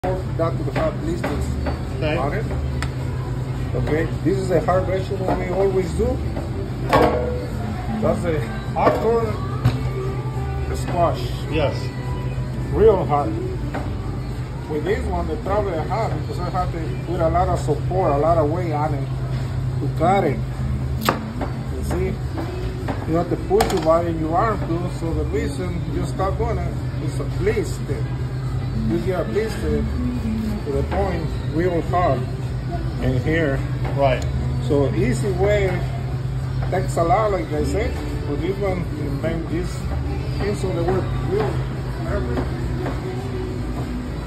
That would have blisters Okay. on it. Okay, this is a hard version that we always do. That's a hardcore squash, Yes. real hard. With this one, the trouble I have because I have to put a lot of support, a lot of weight on it to cut it. You see, you have to push your body in your arm too. So the reason you stop doing it is a blister. You get a blister to the point real hard in here. Right. So easy way takes a lot, like I said. But this one, this thing so they work real.